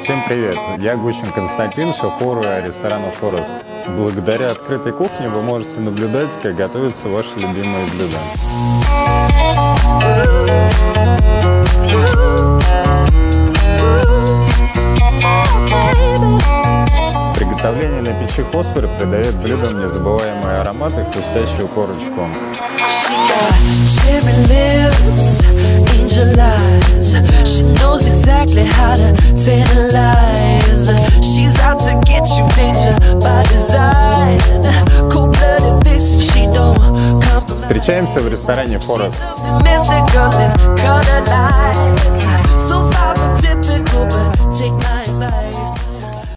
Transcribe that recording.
Всем привет! Я Гущин Константин, шеф-повар ресторана «Форест». Благодаря открытой кухне вы можете наблюдать, как готовятся ваши любимые блюда. Приготовление на печи Хоспер придает блюдам незабываемый аромат и хрустящую корочку. Встречаемся в ресторане «Форест».